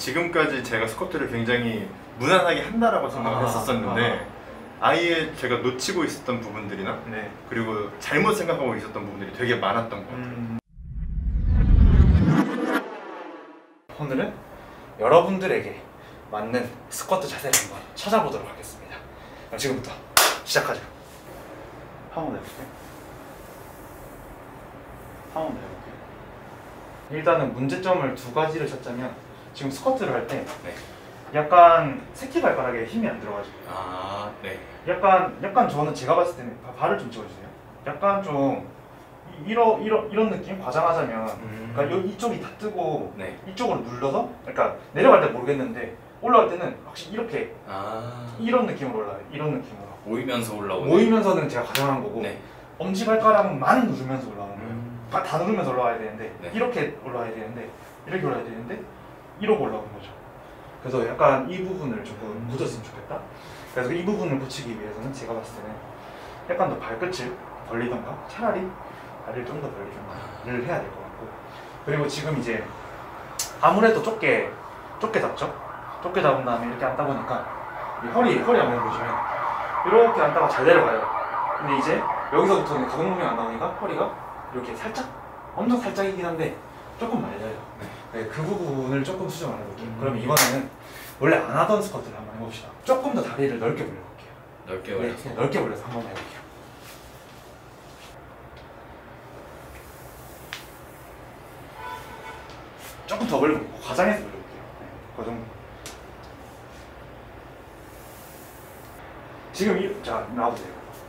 지금까지 제가 스쿼트를 굉장히 무난하게 한다라고 생각을 했었었는데 아예 제가 놓치고 있었던 부분들이나 네. 그리고 잘못 생각하고 있었던 부분들이 되게 많았던 것 같아요. 오늘은 여러분들에게 맞는 스쿼트 자세를 한번 찾아보도록 하겠습니다. 그럼 지금부터 시작하죠. 한번 해볼게요. 한번 해볼게요. 일단은 문제점을 두 가지를 찾자면, 지금 스쿼트를 할 때 네. 약간 새끼발가락에 힘이 안 들어가죠. 아, 네. 약간 저는 제가 봤을 때는 발을 좀 찍어주세요. 약간 좀 이런 느낌? 과장하자면 그러니까 이쪽이 다 뜨고 네. 이쪽으로 눌러서, 그러니까 내려갈 때 모르겠는데 올라갈 때는 확실히 이렇게 이런 느낌으로 올라가요. 이런 느낌으로 모이면서 올라오는. 모이면서는 제가 가장한 거고, 네. 엄지발가락만 누르면서 올라가는 거예요. 다 누르면서 올라가야 되는데 네. 이렇게 올라가야 되는데 이렇게 올라가야 되는데 이러고 올라오는 거죠. 그래서 약간 이 부분을 조금 묻었으면 좋겠다. 그래서 이 부분을 고치기 위해서는 제가 봤을 때는 약간 더 발끝을 벌리던가, 차라리 발을 좀 더 벌리던가를 해야 될 것 같고, 그리고 지금 이제 아무래도 좁게 잡죠? 좁게 잡은 다음에 이렇게 앉다 보니까 이 허리 한번 보시면 이렇게 앉다가 잘 내려가요. 근데 이제 여기서부터는 가동범위가 안 나오니까 허리가 이렇게 살짝, 엄청 살짝이긴 한데 조금 말려요. 네, 그 부분을 조금 수정을 해볼게요. 그럼 이번에는 원래 안 하던 스쿼트를 한번 해봅시다. 조금 더 다리를 넓게 벌려볼게요. 넓게 벌려서? 네, 넓게 벌려서 한번 해볼게요. 조금 더 벌려볼게요. 과장해서 벌려볼게요. 네, 그 정도. 지금 자, 나와보세요.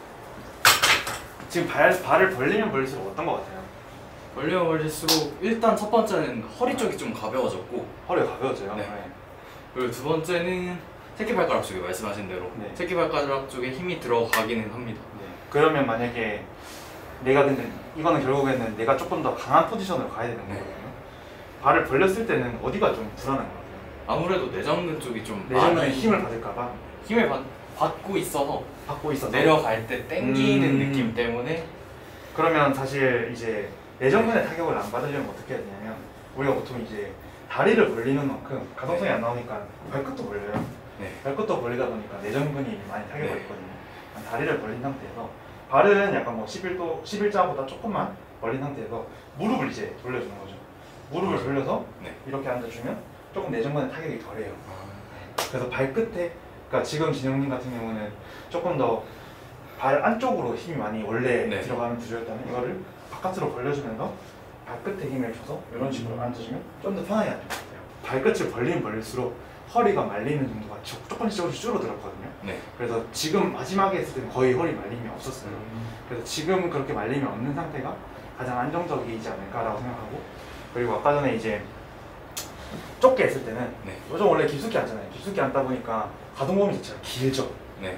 지금 발을 벌리면 벌릴수록 어떤 것 같아요? 벌리면 벌릴수록 일단 첫 번째는 허리 쪽이 좀 가벼워졌고, 허리가 가벼워져요. 네. 그리고 두 번째는 새끼발가락 쪽에 말씀하신 대로 네. 새끼발가락 쪽에 힘이 들어가기는 합니다. 네. 그러면 만약에 내가, 근데 이거는 결국에는 내가 조금 더 강한 포지션으로 가야 되는 네. 거거든요. 발을 벌렸을 때는 어디가 좀 불안한 것 같아요? 아무래도 내전근 쪽이 좀 내전근에 많이 힘을 받을까봐 힘을 받고 있어서 받고 있어서 내려갈 때 땡기는 느낌 때문에. 그러면 사실 이제 내전근에 타격을 안 받으려면 어떻게 해야 되냐면, 우리가 보통 이제 다리를 벌리는 만큼 가동성이 안 나오니까 발끝도 벌려요. 네. 발끝도 벌리다 보니까 내전근이 많이 타격을 네. 받거든요. 다리를 벌린 상태에서 발은 약간 뭐 11자보다 조금만 벌린 상태에서 무릎을 이제 돌려주는 거죠. 무릎을 돌려서 네. 이렇게 앉아주면 조금 내전근에 타격이 덜해요. 그래서 발끝에, 그러니까 지금 진영님 같은 경우는 조금 더 발 안쪽으로 힘이 많이 원래 네. 들어가는 구조였다면 이거를 바깥으로 벌려주면서 발끝에 힘을 줘서 이런 식으로 앉아주면 좀 더 편하게 앉을 것 같아요. 발끝을 벌리면 벌릴수록 허리가 말리는 정도가 조금씩 줄어들었거든요. 네. 그래서 지금 마지막에 했을 때는 거의 허리 말림이 없었어요. 그래서 지금 그렇게 말림이 없는 상태가 가장 안정적이지 않을까라고 생각하고, 그리고 아까 전에 이제 좁게 했을 때는 네. 요즘 원래 깊숙이 앉잖아요. 깊숙이 앉다 보니까 가동범위 자체가 길죠. 네.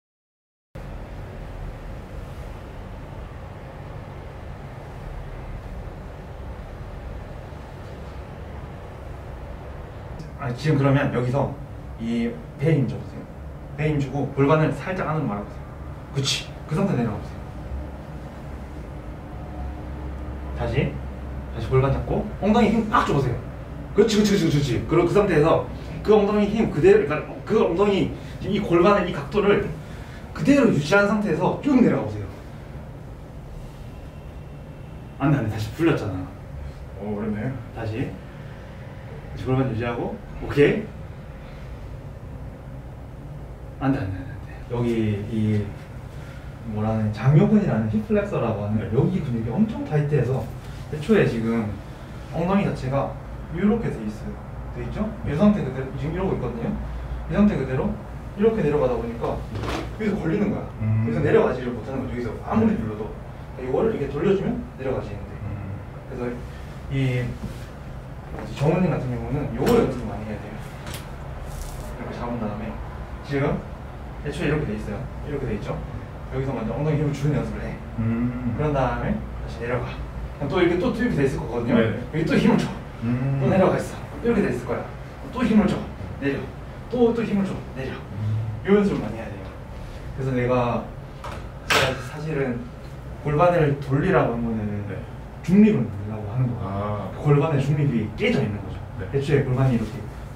지금 그러면 여기서 이 배에 힘 줘보세요. 배에 힘 주고 골반을 살짝 안으로 말아보세요. 그치, 그 상태 내려가보세요. 다시 골반 잡고 엉덩이 힘 빡 줘보세요. 그렇지. 그리고 그 상태에서 그 엉덩이 힘 그대로, 그러니까 그 엉덩이 이 골반의 이 각도를 그대로 유지한 상태에서 쭉 내려가보세요. 안돼, 다시 풀렸잖아. 어렵네요. 다시 골반 유지하고, 오케이. 안돼. 여기 이 뭐라는 장요근이라는 힙플렉서라고 하는 여기 근육이 엄청 타이트해서 애초에 지금 엉덩이 자체가 이렇게 돼 있어요. 돼 있죠? 이 상태 그대로 지금 이러고 있거든요. 이 상태 그대로 이렇게 내려가다 보니까 여기서 걸리는 거야. 그래서 내려가지를 못하는 거죠. 여기서 아무리 눌러도 이거를 이렇게 돌려주면 내려가지는데. 그래서 이 정은님 같은 경우는 요거 연습을 많이 해야 돼요. 이렇게 잡은 다음에 지금 애초에 이렇게 돼 있어요. 이렇게 돼 있죠. 여기서 먼저 엉덩이 힘을 주는 연습을 해. 그런 다음에 다시 내려가. 또 이렇게 또 이렇게 돼 있을 거거든요. 네. 여기 또 힘을 줘. 또 내려가 있어. 이렇게 돼 있을 거야. 또 힘을 줘. 내려. 또 힘을 줘. 내려. 이 연습을 많이 해야 돼요. 그래서 내가 사실은 골반을 돌리라고 하면은 중립을 만들려고 하는 거예요. 골반의 중립이 깨져 있는 거죠. 애초에 골반이 이렇게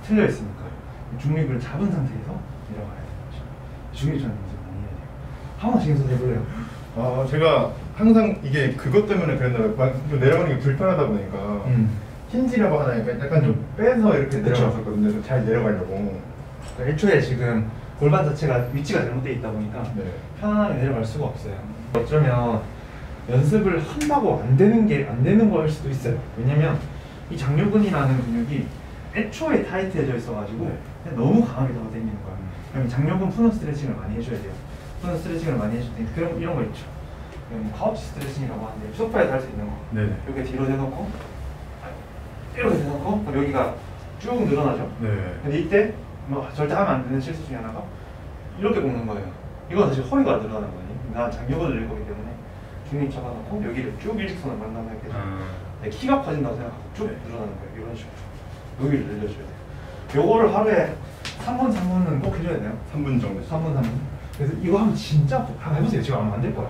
틀려 있으니까 중립을 잡은 상태에서 내려가야 되는 거죠. 중립전 연습 많이 해야 돼요. 한 번씩 연습 해볼래요? 제가 항상 이게 그것 때문에 그랬나 봐요. 좀 내려가는 게 불편하다 보니까 힌지라고 하나니까 약간 좀 빼서 이렇게 내려갔었거든요. 좀 잘 내려가려고. 그러니까 애초에 지금 골반 자체가 위치가 잘못되어 있다 보니까 네. 편안하게 내려갈 수가 없어요. 어쩌면 연습을 한다고 안 되는 거일 수도 있어요. 왜냐면 이 장요근이라는 근육이 애초에 타이트해져 있어가지고 그냥 너무 강하게 잡아당기는 거야. 그럼 장요근 푸는 스트레칭을 많이 해줘야 돼요. 푸는 스트레칭을 많이 해줄 때 그런 이런 거 있죠. 카우치 스트레칭이라고 하는데 소파에서 할 수 있는 거. 네네. 여기 뒤로 대놓고 이렇게 대놓고 그럼 여기가 쭉 늘어나죠. 네. 근데 이때 뭐 절대 하면 안 되는 실수 중에 하나가 이렇게 굽는 거예요. 이건 사실 허리가 늘어나는 거니. 난 장요근을 낼 거기 때문에 중립 잡아놓고 여기를 쭉 일직선으로 만나면 이렇게 내 키가 커진다고 생각하고 쭉 늘어나는 거예요. 이런 식으로 여기를 늘려줘야 돼요. 요거를 하루에 3분은 꼭 해줘야 돼요. 3분 정도. 3분. 그래서 이거 하면 진짜 한번 해보세요. 지금 하면 안 될 거야.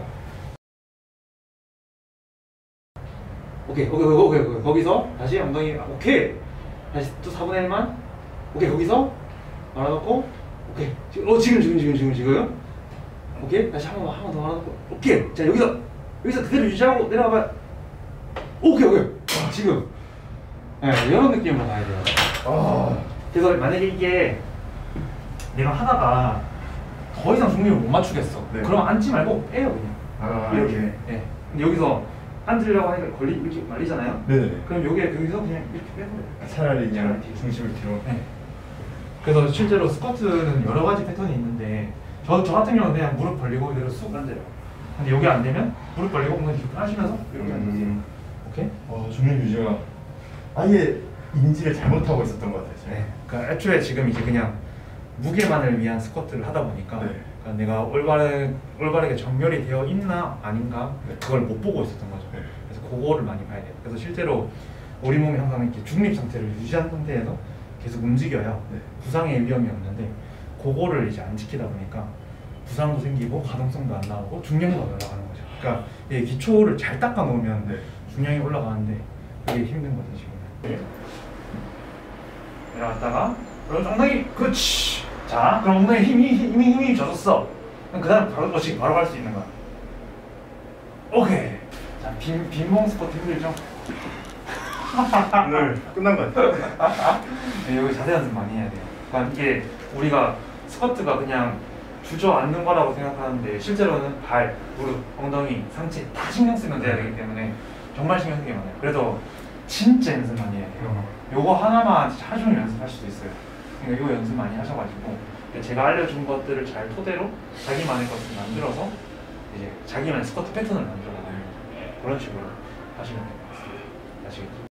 오케이. 거기서 다시 엉덩이 오케이. 다시 또 4분의 1만. 오케이. 거기서 말아놓고 오케이. 지금. 오케이. 다시 한 번 더 말아놓고 오케이. 자 여기서 그대로 유지하고 내려가봐. 오케이. 지금. 네, 이런 느낌으로 가야 돼요. 그래서 만약에 이게 내가 하다가 더 이상 중립을 못 맞추겠어. 네. 그럼 앉지 말고 빼요 그냥. 이렇게. 네. 근데 여기서 앉으려고 하니까 이렇게 말리잖아요. 네네. 그럼 여기서 그냥 이렇게 빼버려요. 차라리 그냥 뒤로. 중심을 뒤로. 네. 그래서 실제로 스쿼트는 여러 가지 패턴이 있는데 저 같은 경우는 그냥 무릎 벌리고 이대로 쑥 앉아요. 근데 여기 안 되면 무릎 벌리고 엉덩이 뒤로 하시면서 이렇게 앉으세요. 오케이? 중립 유지가 아예 인지를 잘못하고 있었던 것 같아요. 제가. 네. 그러니까 애초에 지금 이제 그냥 무게만을 위한 스쿼트를 하다 보니까 네. 그러니까 내가 올바르게 정렬이 되어 있나 아닌가 그걸 못 보고 있었던 거죠. 네. 그래서 그거를 많이 봐야 돼요. 그래서 실제로 우리 몸이 항상 이렇게 중립 상태를 유지한 상태에서 계속 움직여야 네. 부상의 위험이 없는데 그거를 이제 안 지키다 보니까 부상도 생기고 가동성도 안 나오고 중량도 안 올라가는 거죠. 그러니까 이 기초를 잘 닦아 놓으면 네. 중량이 올라가는데 그게 힘든 거죠 지금. 내려갔다가 그럼 엉덩이 그렇지. 자 그럼 엉덩이 힘이 젖었어. 그럼 그다음 바로 갈 수 있는 거야. 오케이. 자 빈몸 스쿼트 힘들죠? 오늘 끝난 것 같아요. 네, 여기 자세 연습 많이 해야 돼요. 그러니까 이게 우리가 스쿼트가 그냥 주저앉는 거라고 생각하는데 실제로는 발, 무릎, 엉덩이, 상체 다 신경 쓰면 돼야 되기 때문에 정말 신경 쓰는 게 많아요. 그래서 진짜 연습 많이 해야 돼요. 요거 하나만 진짜 하루 종일 연습할 수도 있어요. 그러니까 이거 연습 많이 하셔가지고 제가 알려준 것들을 잘 토대로 자기만의 것을 만들어서 이제 자기만의 스쿼트 패턴을 만들어가는 그런 식으로 하시면 될 것 같습니다. 아시겠죠?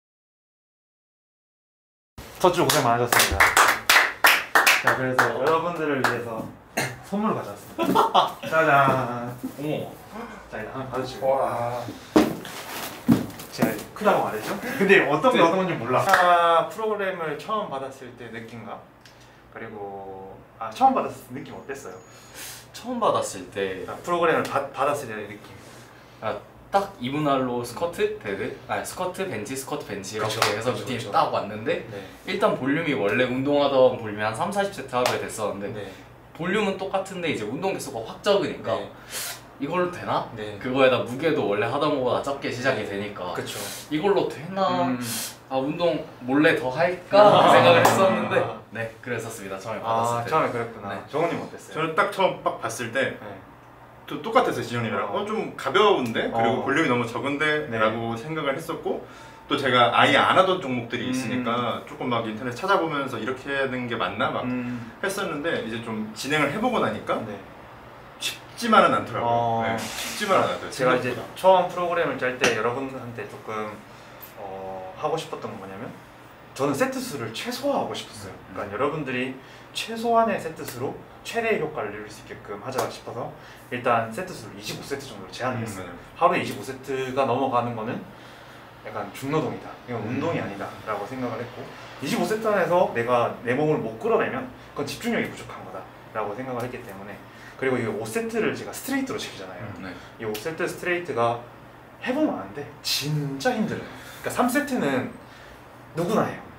저주 고생 많으셨습니다. 자, 그래서 여러분들을 위해서 선물을 가져왔습니다. 짜잔. 어머. 자, 일단 하나 받으시고. 와. 제가 크다고 말했죠? 근데 어떤 게 어떤 건지 몰라. 프로그램을 처음 받았을 때 느낌과 그리고 처음 받았을 때 느낌 어땠어요? 처음 받았을 때 프로그램을 받았을 때의 느낌. 딱 2분할로 스쿼트, 데드, 스쿼트, 벤치, 스쿼트, 벤치 이렇게 그쵸, 해서 그쵸, 루틴이 그쵸. 딱 왔는데 네. 일단 볼륨이 원래 운동하던 볼륨이 한 3, 40세트 하루에 됐었는데 네. 볼륨은 똑같은데 이제 운동 개수가 확 적으니까 네. 이걸로 되나? 네. 그거에다 무게도 원래 하던 거보다 적게 시작이 되니까 그쵸. 이걸로 되나? 운동 몰래 더 할까? 그 생각을 했었는데 네 그랬었습니다. 처음에 받았을 때. 처음에 그랬구나. 네. 정원님 어땠어요? 저는 딱 처음 딱 봤을 때 네. 또 똑같았어요. 지현이랑 좀 가벼운데 그리고 볼륨이 너무 적은데 네. 라고 생각을 했었고 또 제가 아예 안 하던 종목들이 있으니까 조금 막 인터넷 찾아보면서 이렇게 하는 게 맞나 막 했었는데 이제 좀 진행을 해보고 나니까 네. 쉽지만은 않더라고요. 네, 쉽지만은 않아요. 제가 이제 처음 프로그램을 짤 때 여러분한테 조금 하고 싶었던 건 뭐냐면 저는 세트 수를 최소화하고 싶었어요. 그러니까 여러분들이 최소한의 세트 수로 최대의 효과를 누릴 수 있게끔 하자 싶어서 일단 세트 수를 25세트 정도로 제한했어요. 하루에 25세트가 넘어가는 거는 약간 중노동이다. 이건 운동이 아니다 라고 생각을 했고 25세트 안에서 내가 내 몸을 못 끌어내면 그건 집중력이 부족한 거다 라고 생각을 했기 때문에 그리고 이 5세트를 제가 스트레이트로 시키잖아요. 네. 이 5세트 스트레이트가 해보면 아는데 진짜 힘들어요. 그러니까 3세트는 누구나 해요.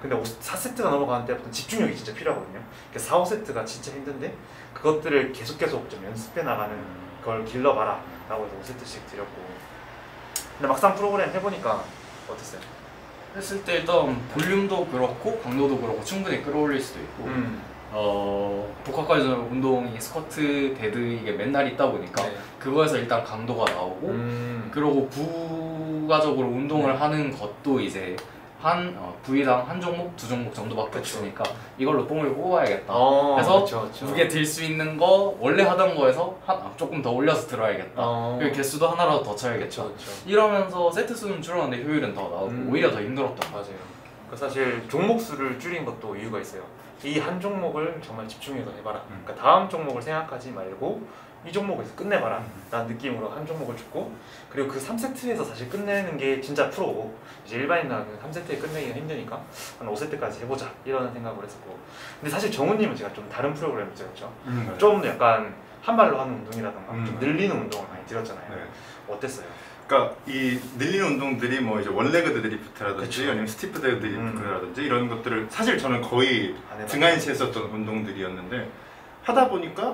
근데 4세트가 넘어가는 때부터 집중력이 진짜 필요하거든요. 4, 5세트가 진짜 힘든데 그것들을 계속 좀 연습해 나가는 걸 길러봐라 라고 해서 5세트씩 드렸고, 근데 막상 프로그램 해보니까 어땠어요? 했을 때 일단 볼륨도 그렇고 강도도 그렇고 충분히 끌어올릴 수도 있고 복합과에서 운동이 스쿼트, 데드 이게 맨날 있다 보니까 네. 그거에서 일단 강도가 나오고 그리고 부가적으로 운동을 네. 하는 것도 이제 부위당 한 종목, 두 종목 정도밖에 그쵸. 없으니까 이걸로 뽕을 뽑아야겠다. 그래서 그래서 무게 들 수 있는 거 원래 하던 거에서 조금 더 올려서 들어야겠다. 그리고 개수도 하나라도 더 쳐야겠다. 이러면서 세트 수는 줄었는데 효율은 더 나오고 오히려 더 힘들었던 거. 맞아요. 그 사실 종목 수를 줄인 것도 이유가 있어요. 이 한 종목을 정말 집중해서 해봐라. 그러니까 다음 종목을 생각하지 말고 이 종목에서 끝내봐라 라는 느낌으로 한 종목을 줬고, 그리고 그 3세트에서 사실 끝내는 게 진짜 프로고, 이제 일반인들은 3세트에 끝내기가 힘드니까 한 5세트까지 해보자 이런 생각을 했었고, 근데 사실 정우님은 제가 좀 다른 프로그램을 들었죠. 좀 약간 한 발로 하는 운동이라던가 좀 늘리는 운동을 많이 들었잖아요. 네. 어땠어요? 그러니까 이 늘리는 운동들이 뭐 이제 원레그 데드리프트라든지 그쵸. 아니면 스티프 데드리프트라든지 이런 것들을 사실 저는 거의 안 해봤어요. 등한시 했었던 운동들이었는데, 하다 보니까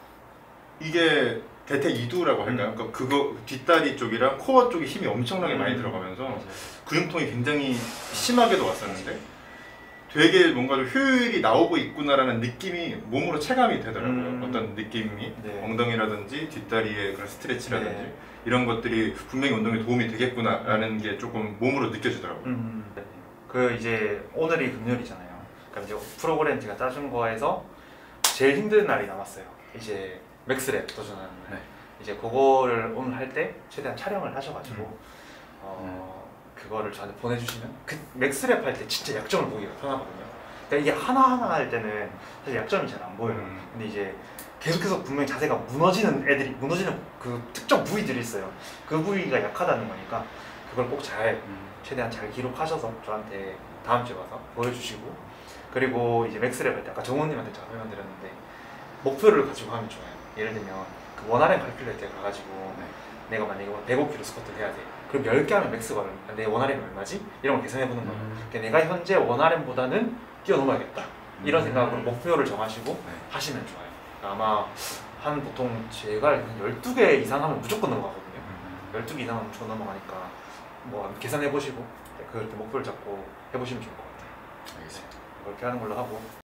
이게 대퇴 이두라고 할까요? 그러니까 그거 뒷다리 쪽이랑 코어 쪽에 힘이 엄청나게 많이 들어가면서 근육통이 굉장히 심하게도 왔었는데 되게 뭔가 좀 효율이 나오고 있구나라는 느낌이 몸으로 체감이 되더라고요. 어떤 느낌이 네. 엉덩이라든지 뒷다리의 그런 스트레치라든지 네. 이런 것들이 분명히 운동에 도움이 되겠구나라는 게 조금 몸으로 느껴지더라고요. 그 이제 오늘이 금요일이잖아요. 그러니까 이제 프로그램 제가 짜준 거에서 제일 힘든 날이 남았어요. 이제 맥스랩 도전하는 날. 네. 이제 그거를 오늘 할 때 최대한 촬영을 하셔가지고 그거를 저한테 보내주시면 그 맥스랩 할 때 진짜 약점을 보기가 편하거든요. 그러니까 이게 하나하나 할 때는 사실 약점이 잘 안 보여요. 근데 이제 계속해서 분명히 자세가 무너지는 그 특정 부위들이 있어요. 그 부위가 약하다는 거니까 그걸 꼭 최대한 잘 기록하셔서 저한테 다음 주에 와서 보여주시고, 그리고 이제 맥스랩 할 때 아까 정원님한테 제가 설명드렸는데 목표를 가지고 하면 좋아요. 예를 들면 그 원RM 칼큘레이터에 가가지고 내가 만약에 105kg 스쿼트를 해야 돼. 그럼 10개 하면 맥스가 내 원RM이 얼마지? 이런 걸 계산해보는 거예요. 그러니까 내가 현재 원RM보다는 뛰어넘어야겠다. 이런 생각으로 목표를 정하시고 하시면 좋아요. 아마 보통 제가 한 12개 이상 하면 무조건 넘어가거든요. 12개 이상 하면 무조건 넘어가니까 뭐 계산해보시고 그렇게 목표를 잡고 해보시면 좋을 것 같아요. 알겠습니다. 그렇게 하는 걸로 하고,